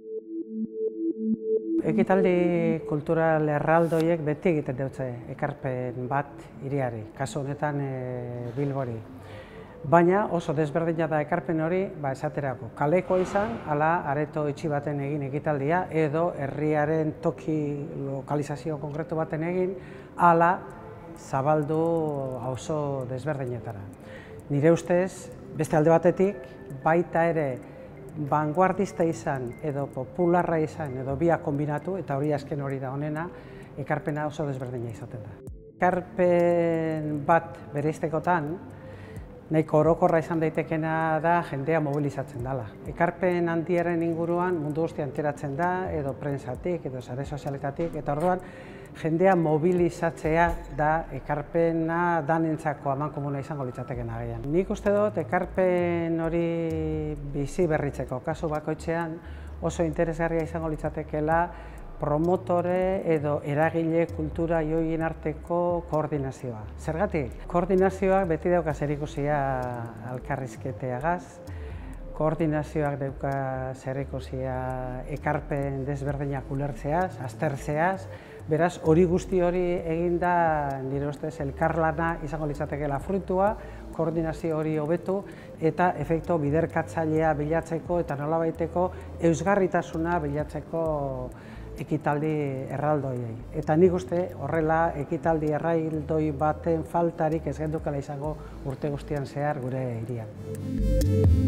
Ekitaldi kultural erraldoiek beti egiten dutze ekarpen bat hiriari, kasu honetan Bilbori. Baina oso desberdina da ekarpen hori, esaterako, kaleko izan, ala areto itxi baten egin ekitaldia, edo herriaren toki lokalizazio konkretu baten egin, ala zabaldu oso desberdinetara. Nire ustez, beste alde batetik, baita ere vanguardista izan edo popularra izan edo biak kombinatu, eta hori azken hori da honena, ekarpena oso desberdina izaten da. Ekarpen bat bereiztekotan, nahiko orokorra izan daitekena da jendea mobilizatzen dela. Ekarpen handiaren inguruan mundu guztia enteratzen da, edo prentsatik, edo sare sozialetatik, eta orduan jendea mobilizatzea da ekarpena danentzako amankomuna izango litzatekena gehien. Nik uste dut ekarpen hori bizi berritzeko kasu bakoitzean oso interesgarria izango litzatekeela promotore edo eragile kultura joien arteko koordinazioa. Zergatik? Koordinazioak beti dauka zerikusia elkarrizketeagaz, koordinazioak dauka zerikusia ekarpen desberdinak ulertzeaz, aztertzeaz, beraz hori guzti hori eginda nire ustez elkarlana izango litzatekeela fruitua, koordinazio hori hobetu eta efektu biderkatzailea bilatzeko eta nolabaiteko eusgarritasuna bilatzeko ekitaldi erraldoiei. Eta nik uste horrela ekitaldi erraldoi baten faltarik ez gendukela izango urte guztian zehar gure hirian.